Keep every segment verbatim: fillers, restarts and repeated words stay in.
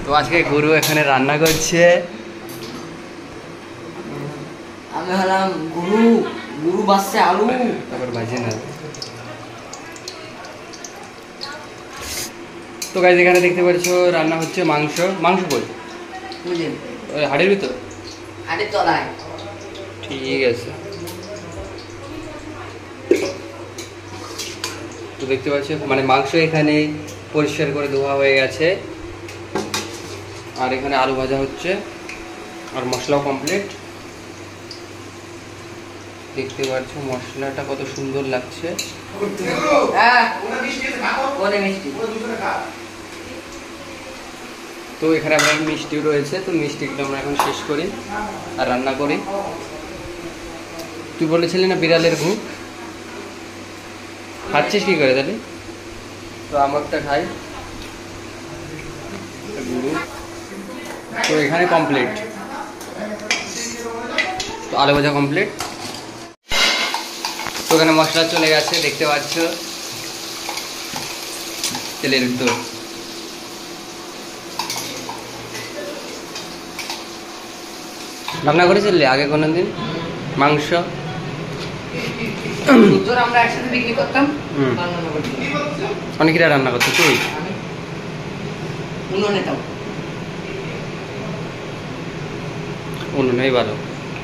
তো আজকে গুরু এখানে রান্না করছে। আমি হলাম গুরু, গুরু বাসছে আলু তারপর ভাজি না। তো গাইস এখানে দেখতে পাচ্ছ রান্না হচ্ছে মাংস। মাংস কই? বুঝলেন? ওই হাড়ির ভিতর? হাড়ির তলায়। ঠিক আছে। তো দেখতে পাচ্ছ মানে মাংস এখানে পরিষ্কার করে ধোয়া হয়ে গেছে, আর এখানে আলু ভাজা হচ্ছে, আর মশলাও কমপ্লিট। দেখতে পাচ্ছ মশলাটা কত সুন্দর লাগছে। তো এখানে আমরা মিষ্টি রয়েছে, তো মিষ্টিগুলো আমরা এখন শেষ করি আর রান্না করি। তুই বলেছিলি না বিড়ালের ভুক, খাচ্ছিস কি করে তাহলে? তো আমারটা খাই। তো এখানে কমপ্লিট, তো আলু ভাজা কমপ্লিট। তো এখানে মশলা চলে গেছে দেখতে পাচ্ছ তেলের ভিতর। রান্না করেছিলি আগে কোনো দিন মাংস? আমরা একসাথে বিক্রি করতাম। অনেকেরা রান্না করতো, তুই? উনুনে উনুনেই ভালো।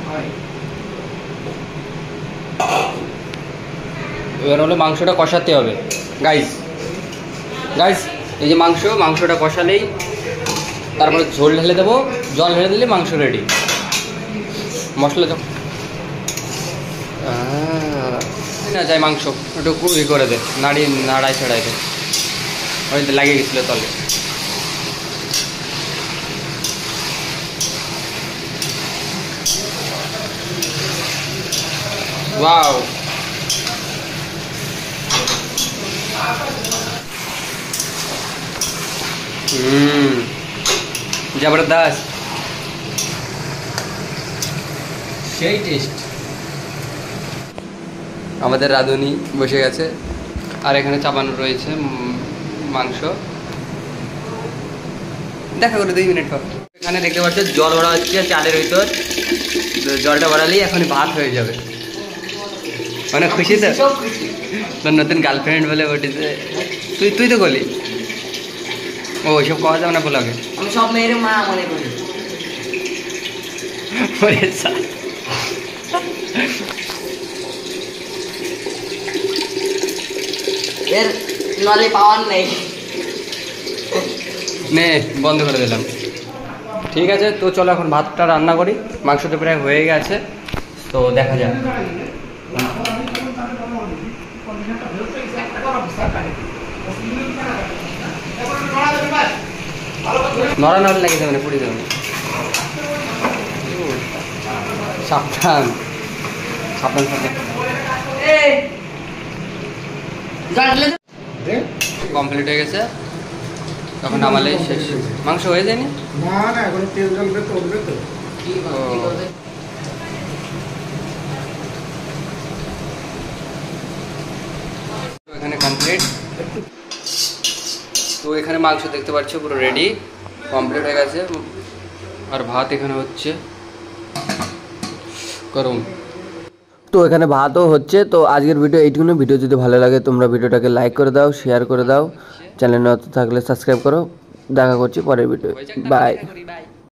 এবার হলো মাংসটা কষাতে হবে গাইস। গাইস এই যে মাংস, মাংসটা কষালেই তারপরে ঝোল ঢেলে দেবো, জল ঢেলে দিলে মাংস রেডি। মশলা যখন না যায় মাংস একটু ই করে দে, নাড়ি নাড়াই ছাড়াই দে, ওই লাগিয়ে গেছিলো তলে। ওয়াও, হুম জবরদস্ত, সেই টেস্ট। আমাদের রাঁধুনি বসে গেছে, আর এখানে চাপানো রয়েছে মাংস। দেখা করে দুই মিনিট পর এখানে দেখতে পাচ্ছ জল ভরা হচ্ছে চালের ভিতর। জলটা ভরালেই এখন ভাত হয়ে যাবে। অনেক খুশি তো, তোর নতুন গার্লফ্রেন্ড বলে ওটিতে। তুই তুই তো বলি ও ওইসব কওয়া যাবে না বলাকে। আমি সব মেয়ের মা মনে করি। এর নলে পাওয়ার নেই, নে বন্ধ করে দিলাম। ঠিক আছে, তো চলো এখন ভাতটা রান্না করি। মাংসটা প্রায় হয়ে গেছে, তো দেখা যাক। নড়া নড়া লেগে যাবে না, পুড়ে যাবে। সাবধান সাবধান সাবধান। কমপ্লিট হয়ে গেছে, তখন নামালে শেষ। মাংস হয়ে যায়নি? না না, এখন তেল জ্বলবে তো, উঠবে তো। এখানে কমপ্লিট। তো এখানে মাংস দেখতে পাচ্ছ পুরো রেডি, কমপ্লিট হয়ে গেছে। আর ভাত এখানে হচ্ছে গরম। তো এখানে ভাতও হচ্ছে। তো আজকের ভিডিও এইটুকুনি। ভিডিও যদি ভালো লাগে তোমরা ভিডিওটাকে লাইক করে দাও, শেয়ার করে দাও, চ্যানেল নতুন থাকলে সাবস্ক্রাইব করো। দেখা করছি পরের ভিডিও। বাই।